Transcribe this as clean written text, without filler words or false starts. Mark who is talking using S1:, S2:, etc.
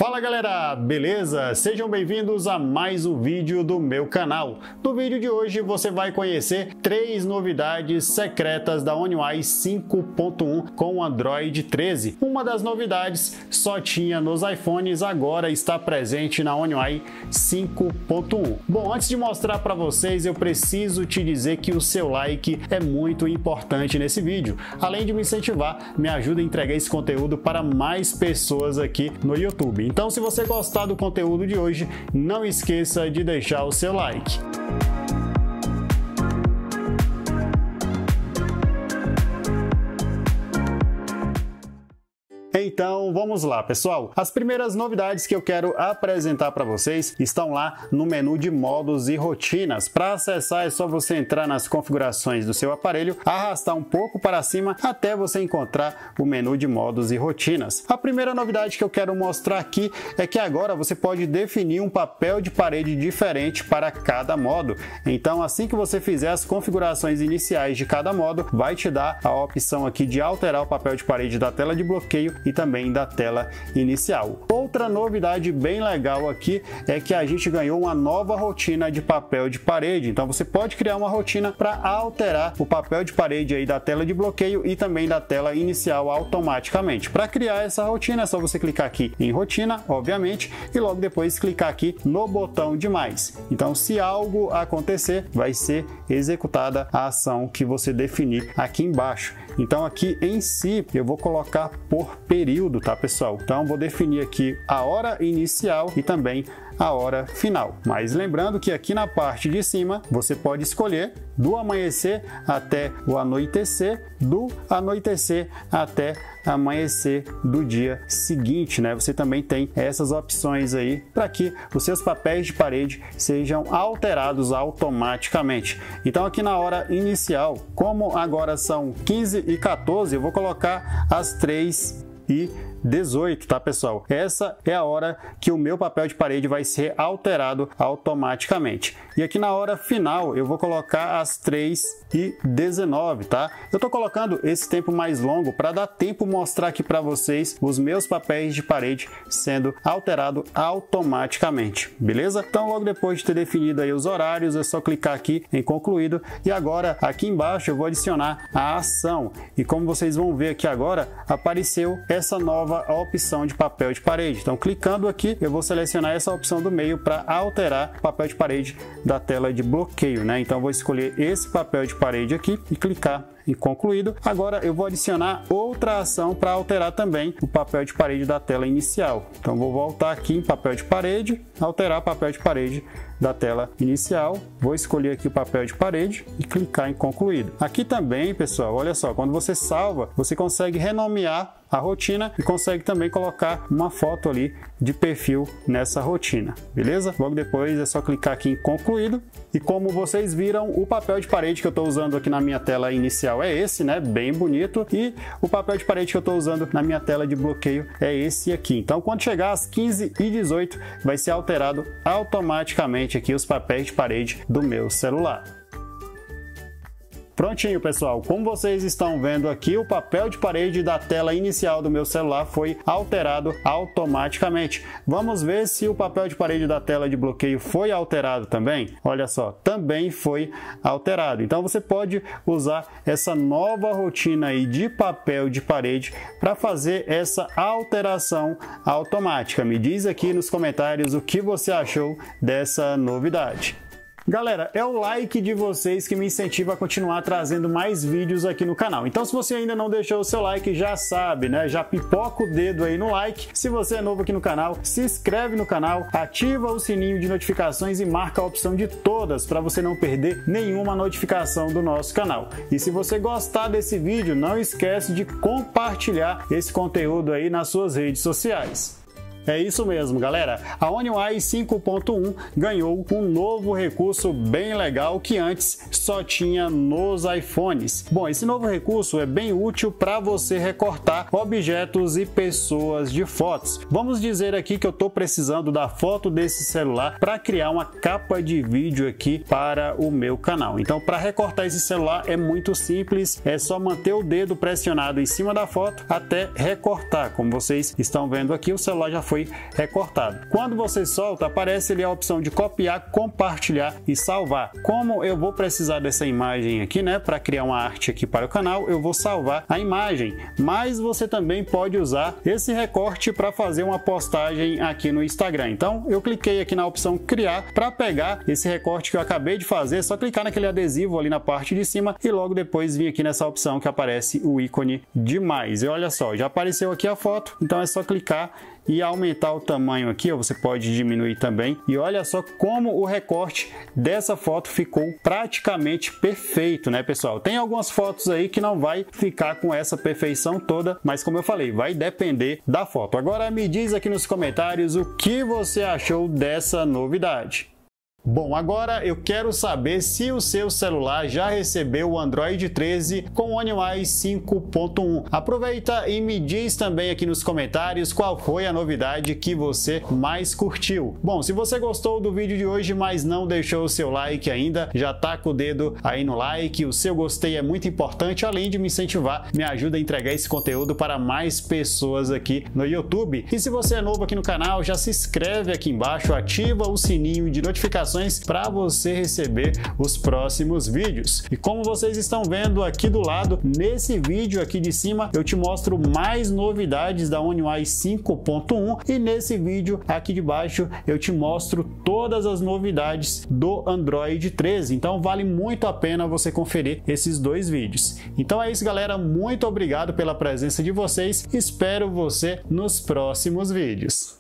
S1: Fala galera, beleza? Sejam bem-vindos a mais um vídeo do meu canal. No vídeo de hoje você vai conhecer 3 novidades secretas da One UI 5.1 com Android 13. Uma das novidades só tinha nos iPhones, agora está presente na One UI 5.1. Bom, antes de mostrar para vocês, eu preciso te dizer que o seu like é muito importante nesse vídeo. Além de me incentivar, me ajuda a entregar esse conteúdo para mais pessoas aqui no YouTube. Então, se você gostar do conteúdo de hoje, não esqueça de deixar o seu like. Então vamos lá, pessoal. As primeiras novidades que eu quero apresentar para vocês estão lá no menu de modos e rotinas. Para acessar é só você entrar nas configurações do seu aparelho, arrastar um pouco para cima até você encontrar o menu de modos e rotinas. A primeira novidade que eu quero mostrar aqui é que agora você pode definir um papel de parede diferente para cada modo. Então, assim que você fizer as configurações iniciais de cada modo, vai te dar a opção aqui de alterar o papel de parede da tela de bloqueio e também da tela inicial. Outra novidade bem legal aqui é que a gente ganhou uma nova rotina de papel de parede. Então você pode criar uma rotina para alterar o papel de parede aí da tela de bloqueio e também da tela inicial automaticamente. Para criar essa rotina é só você clicar aqui em rotina, obviamente, e logo depois clicar aqui no botão de mais. Então, se algo acontecer, vai ser executada a ação que você definir aqui embaixo. Então aqui em si eu vou colocar por período, tá pessoal? Então vou definir aqui a hora inicial e também a hora final. Mas lembrando que aqui na parte de cima você pode escolher do amanhecer até o anoitecer, do anoitecer até amanhecer do dia seguinte, né? Você também tem essas opções aí para que os seus papéis de parede sejam alterados automaticamente. Então aqui na hora inicial, como agora são 15h14, eu vou colocar as 3h18, tá pessoal? Essa é a hora que o meu papel de parede vai ser alterado automaticamente. E aqui na hora final eu vou colocar as 3h19, tá? Eu tô colocando esse tempo mais longo para dar tempo mostrar aqui para vocês os meus papéis de parede sendo alterado automaticamente, beleza? Então logo depois de ter definido aí os horários, é só clicar aqui em concluído e agora aqui embaixo eu vou adicionar a ação. E como vocês vão ver aqui agora, apareceu essa nova opção de papel de parede. Então clicando aqui eu vou selecionar essa opção do meio para alterar o papel de parede da tela de bloqueio, né? Então vou escolher esse papel de parede aqui e clicar em concluído. Agora eu vou adicionar outra ação para alterar também o papel de parede da tela inicial. Então vou voltar aqui em papel de parede, alterar papel de parede da tela inicial. Vou escolher aqui o papel de parede e clicar em concluído. Aqui também, pessoal, olha só, quando você salva, você consegue renomear a rotina e consegue também colocar uma foto ali de perfil nessa rotina, beleza? Logo depois é só clicar aqui em concluído e como vocês viram, o papel de parede que eu estou usando aqui na minha tela inicial é esse, né? Bem bonito. E o papel de parede que eu estou usando na minha tela de bloqueio é esse aqui. Então, quando chegar às 15h18, vai ser alterado automaticamente aqui os papéis de parede do meu celular. Prontinho, pessoal. Como vocês estão vendo aqui, o papel de parede da tela inicial do meu celular foi alterado automaticamente. Vamos ver se o papel de parede da tela de bloqueio foi alterado também. Olha só, também foi alterado. Então você pode usar essa nova rotina aí de papel de parede para fazer essa alteração automática. Me diz aqui nos comentários o que você achou dessa novidade. Galera, é o like de vocês que me incentiva a continuar trazendo mais vídeos aqui no canal. Então, se você ainda não deixou o seu like, já sabe, né? Já pipoca o dedo aí no like. Se você é novo aqui no canal, se inscreve no canal, ativa o sininho de notificações e marca a opção de todas para você não perder nenhuma notificação do nosso canal. E se você gostar desse vídeo, não esquece de compartilhar esse conteúdo aí nas suas redes sociais. É isso mesmo, galera. A One UI 5.1 ganhou um novo recurso bem legal que antes só tinha nos iPhones. Bom, esse novo recurso é bem útil para você recortar objetos e pessoas de fotos. Vamos dizer aqui que eu estou precisando da foto desse celular para criar uma capa de vídeo aqui para o meu canal. Então, para recortar esse celular é muito simples, é só manter o dedo pressionado em cima da foto até recortar. Como vocês estão vendo aqui, o celular já foi recortado. Quando você solta, aparece ali a opção de copiar, compartilhar e salvar. Como eu vou precisar dessa imagem aqui, né, para criar uma arte aqui para o canal, eu vou salvar a imagem, mas você também pode usar esse recorte para fazer uma postagem aqui no Instagram. Então eu cliquei aqui na opção criar para pegar esse recorte que eu acabei de fazer, só clicar naquele adesivo ali na parte de cima e logo depois vir aqui nessa opção que aparece o ícone de mais. E olha só, já apareceu aqui a foto, então é só clicar e aumentar o tamanho aqui, ó, você pode diminuir também. E olha só como o recorte dessa foto ficou praticamente perfeito, né, pessoal? Tem algumas fotos aí que não vai ficar com essa perfeição toda, mas como eu falei, vai depender da foto. Agora me diz aqui nos comentários o que você achou dessa novidade. Bom, agora eu quero saber se o seu celular já recebeu o Android 13 com o One UI 5.1. Aproveita e me diz também aqui nos comentários qual foi a novidade que você mais curtiu. Bom, se você gostou do vídeo de hoje, mas não deixou o seu like ainda, já taca o dedo aí no like, o seu gostei é muito importante, além de me incentivar, me ajuda a entregar esse conteúdo para mais pessoas aqui no YouTube. E se você é novo aqui no canal, já se inscreve aqui embaixo, ativa o sininho de notificações para você receber os próximos vídeos. E como vocês estão vendo aqui do lado, nesse vídeo aqui de cima, eu te mostro mais novidades da One UI 5.1 e nesse vídeo aqui de baixo eu te mostro todas as novidades do Android 13. Então vale muito a pena você conferir esses dois vídeos. Então é isso, galera. Muito obrigado pela presença de vocês. Espero você nos próximos vídeos.